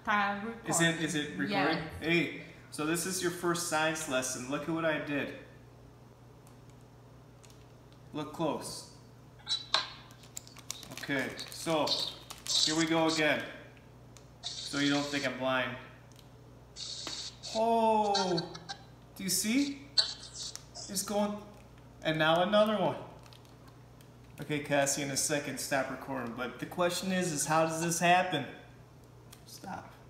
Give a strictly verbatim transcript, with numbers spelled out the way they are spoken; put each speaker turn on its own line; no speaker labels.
Time recording.
Is it, is it recording?
Yes.
Hey, so this is your first science lesson. Look at what I did. Look close. Okay, so here we go again. So you don't think I'm blind. Oh, do you see? It's going, and now another one. Okay, Cassie, in a second, stop recording. But the question is, is how does this happen? Stop.